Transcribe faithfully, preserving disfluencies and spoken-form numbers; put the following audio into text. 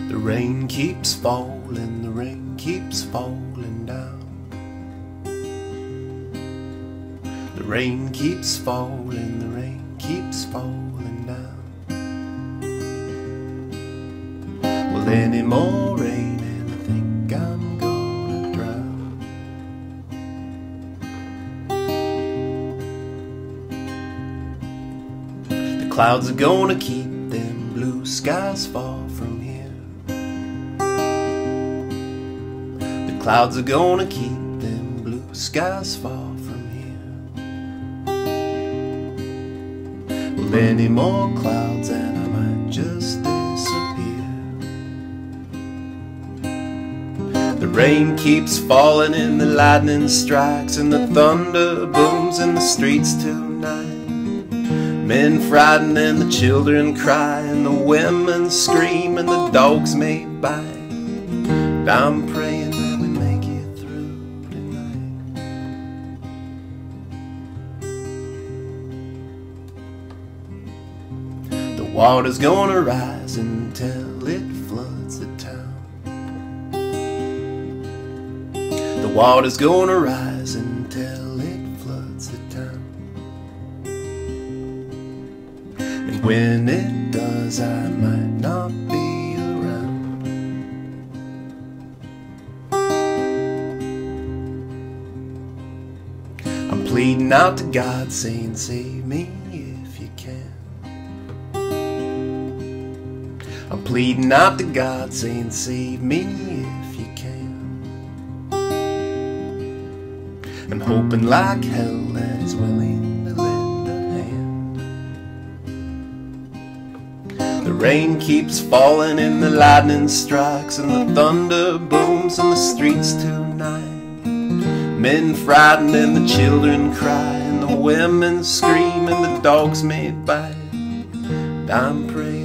The rain keeps falling, the rain keeps falling down. The rain keeps falling, the rain keeps falling down. Well, any more rain and I think I'm gonna drown. The clouds are gonna keep them blue skies far from here. The clouds are gonna keep them blue skies far from here. Well, any more clouds and I might just disappear. The rain keeps falling and the lightning strikes and the thunder booms in the streets tonight. Men frightened and the children cry and the women scream and the dogs may bite. And I'm praying that we make it through tonight. The water's gonna rise until it floods the town. The water's gonna rise until it floods the town. And when it does, I might not be around. I'm pleading out to God, saying, save me if you can. I'm pleading out to God, saying, save me if you can. I'm hoping like hell that He's willing to lend a hand. The rain keeps falling and the lightning strikes and the thunder booms in the streets tonight. Men frightened and the children cry and the women scream and the dogs may bite. And I'm praying